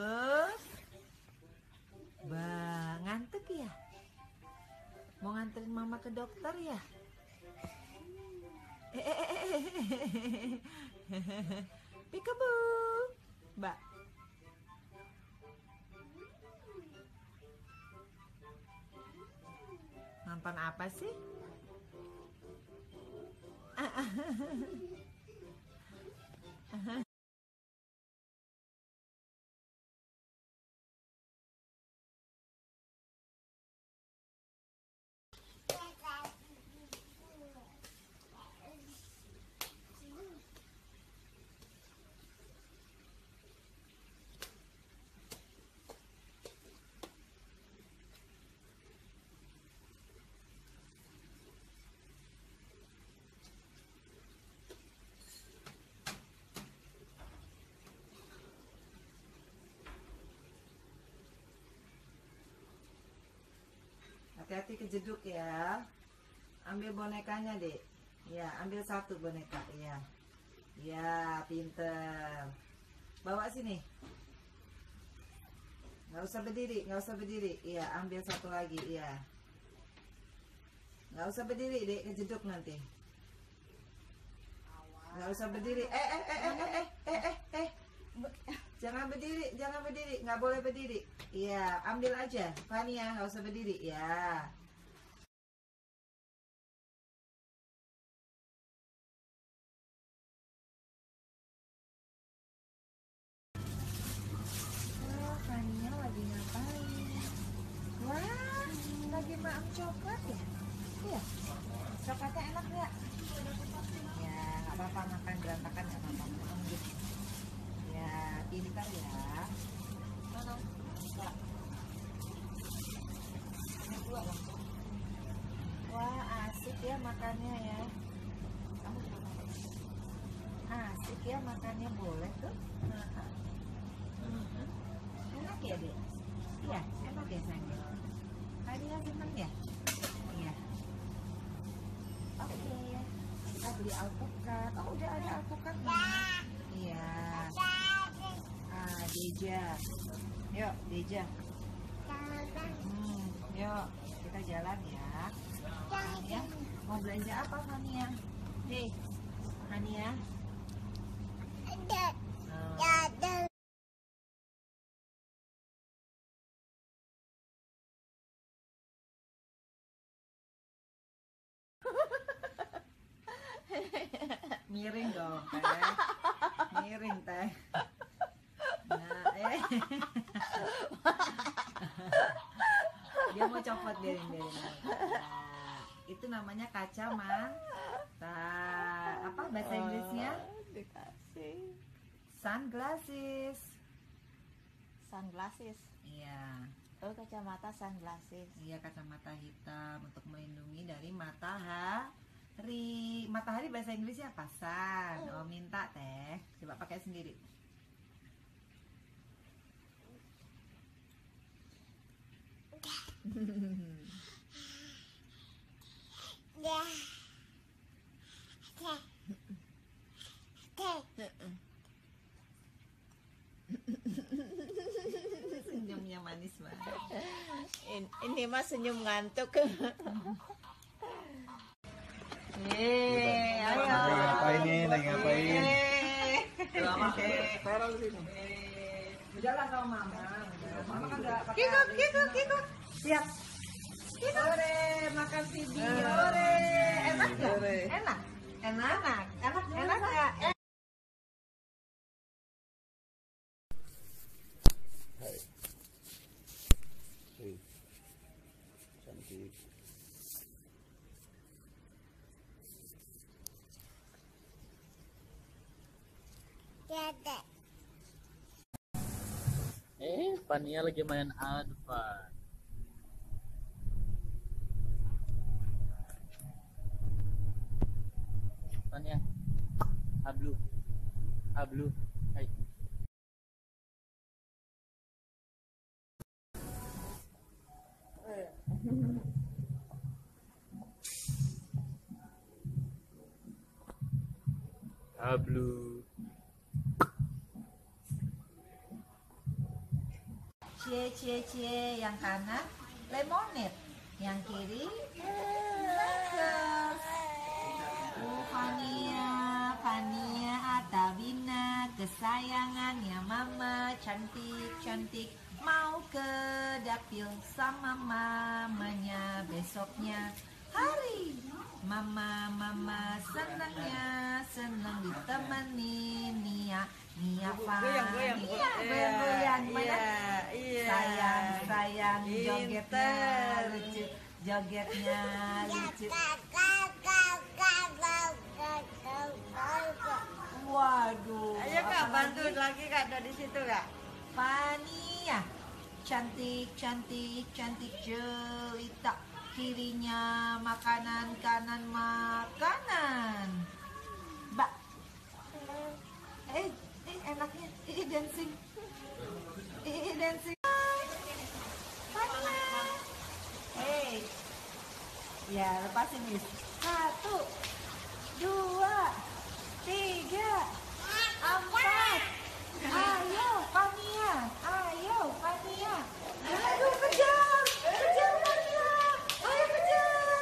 Ngantuk ya? Mau nganterin mama ke dokter ya? Peekaboo, Mbak. Nonton apa sih? Hati-hati kejeduk ya. Ambil bonekanya, Dek. Ya, ambil satu boneka. Ya. Ya, pinter. Bawa sini. Nggak usah berdiri. Iya, ambil satu lagi. Iya. Nggak usah berdiri, Dek, kejeduk nanti. Nggak usah berdiri. Jangan berdiri, nggak boleh berdiri. Iya, ambil aja, Fania, nggak usah berdiri, ya. Oh, Fania lagi ngapain? Wah, lagi makan coklat ya? Iya, coklatnya enak nggak? Ya, nggak apa-apa, makan berantakan nggak apa-apa. Ya, pintar ya. Wah, asik ya makannya ya. Kamu asik ya makannya, boleh tuh. Enak ya, Dek? Iya, enak ya sayang. Tadi kan seneng ya? Iya. Oke, kita beli alpukat. Oh, udah ada alpukat nih. Iya. Deja. Yuk, Deja. Yuk, kita jalan ya. Fania, mau belanja apa, Fania? Nih, Fania. Miring dong, Teh. Miring, Teh. Nah, dia mau copot, biarin. Nah, itu namanya kacamata. Apa bahasa Inggrisnya? Dikasih Sunglasses. sunglasses. Iya. Oh, kacamata sunglasses. Iya, kacamata hitam untuk melindungi dari matahari. Matahari bahasa Inggrisnya apa? Sun. Oh, minta, Teh. Coba pakai sendiri. Senyumnya manis banget. Ini mah senyum ngantuk. Ayo. Lagi ngapain? Udahlah sama Mama. Mama kan udah pakai. Kiko. Siap. Ore, makan video. Ore. Enak nggak? Enak nggak? Cantik. Fania lagi main Advan. Fania, Ablu, hai. Ablu. Cie, cie, cie. Yang kanan lemonade. Yang kiri Lakers. Fania, Fania Atabina, kesayangannya mama, cantik-cantik. Mau ke dapil sama mamanya besoknya hari. Mama senangnya, senang ditemani Nia. Nia Fania, goyang-goyang mana? Sayang, jogetnya lucu, jogetnya lucu. Waduh. Ayo kak, bantu lagi kak, dari situ kak. Fania, cantik jelita. Kirinya makanan, kanan makanan. Mbak, enaknya, dancing. Dancing. Fania. Ya lepasin Miss. 1, 2, 3, 4. Ayo Fania, ayo Fania. Aduh kejar Fania. Ayo kejar.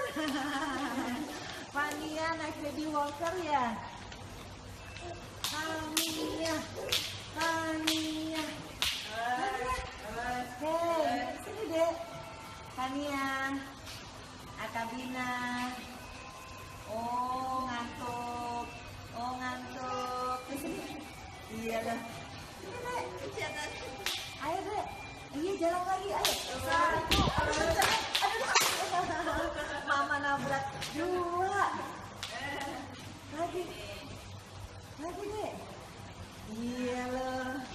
Fania naik baby walker ya. Fania. Hei, sini deh. Fania. Atabina. Oh ngantuk. Di sini. Iya dah. Ayo deh. Iya jalan lagi. Ayo. 1. Mama nabrak. 2. Lagi deh. Iya loh.